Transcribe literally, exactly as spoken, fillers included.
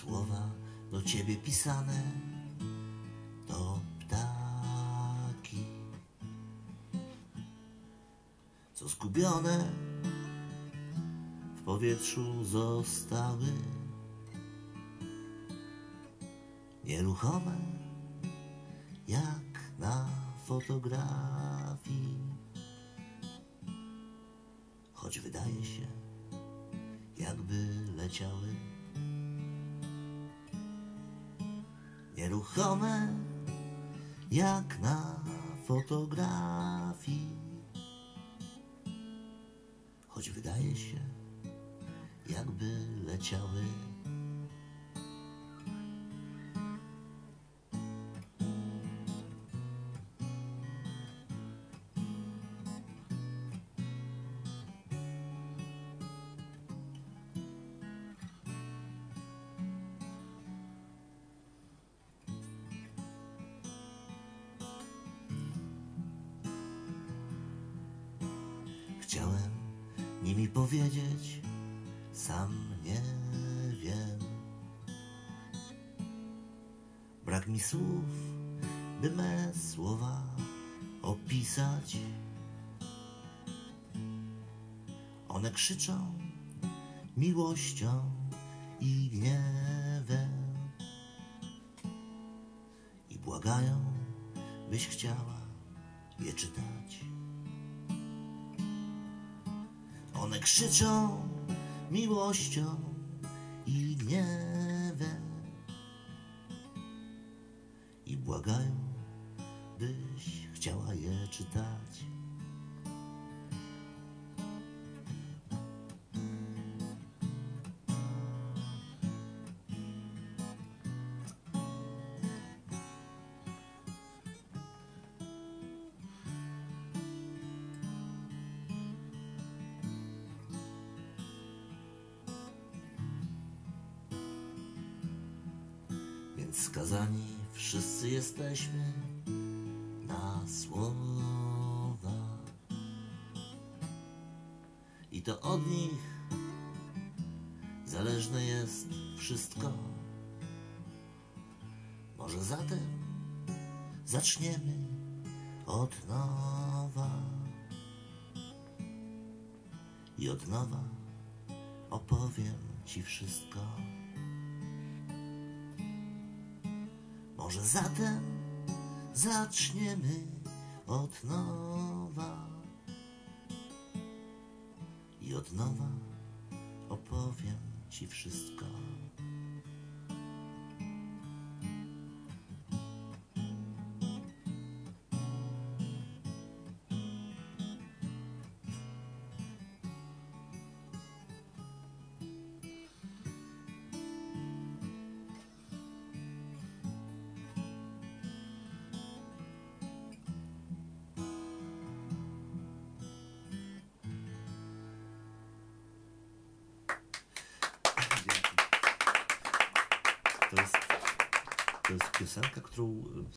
słowa do ciebie pisane to ptaki, co zgubione w powietrzu zostały, nieruchome jak na fotografii. Choć wydaje się, jakby leciały, nieruchome jak na fotografii. Choć wydaje się, jakby leciały. Chciałem nimi powiedzieć, sam nie wiem. Brak mi słów, by me słowa opisać. One krzyczą miłością i gniewem i błagają, byś chciała je czytać. One krzyczą miłością i gniewem i błagają, byś chciała je czytać. Więc skazani wszyscy jesteśmy na słowa i to od nich zależne jest wszystko. Może zatem zaczniemy od nowa i od nowa opowiem ci wszystko. Może zatem zaczniemy od nowa i od nowa opowiem ci wszystko. To jest, to jest piosenka, którą